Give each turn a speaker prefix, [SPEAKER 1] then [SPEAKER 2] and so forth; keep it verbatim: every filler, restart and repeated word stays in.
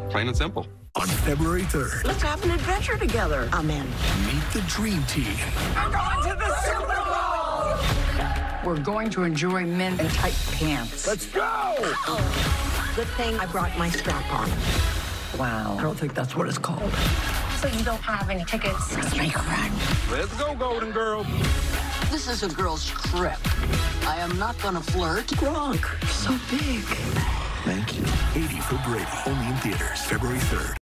[SPEAKER 1] Plain and simple.
[SPEAKER 2] On February third.
[SPEAKER 3] Let's have an adventure together. I'm in.
[SPEAKER 2] Meet the Dream Team.
[SPEAKER 3] We're going to the Super Bowl!
[SPEAKER 4] We're going to enjoy men in tight pants.
[SPEAKER 2] Let's go!
[SPEAKER 3] Good thing I brought my strap on.
[SPEAKER 4] Wow. I don't think that's what it's called.
[SPEAKER 5] So you don't have any tickets?
[SPEAKER 3] Make a run.
[SPEAKER 1] Let's go, Golden Girl.
[SPEAKER 3] This is a girl's trip. I am not gonna flirt. Gronk, so big.
[SPEAKER 2] Thank you. eighty for Brady. Only in theaters February third.